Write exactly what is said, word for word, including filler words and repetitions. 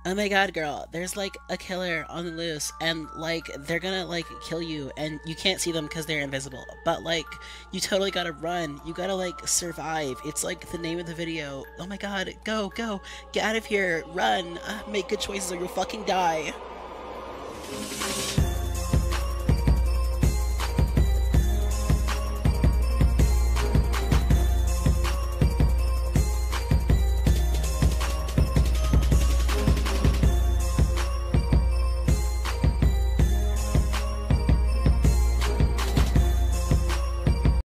Oh my god, girl, there's like a killer on the loose, and like they're gonna like kill you, and you can't see them because they're invisible. But like, you totally gotta run. You gotta like survive. It's like the name of the video. Oh my god, go, go, get out of here, run, uh, make good choices or you'll fucking die.